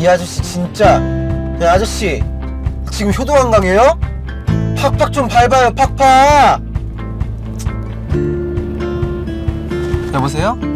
이 아저씨 진짜. 야 아저씨 지금 효도관광이에요? 팍팍 좀 밟아요 팍팍. 여보세요?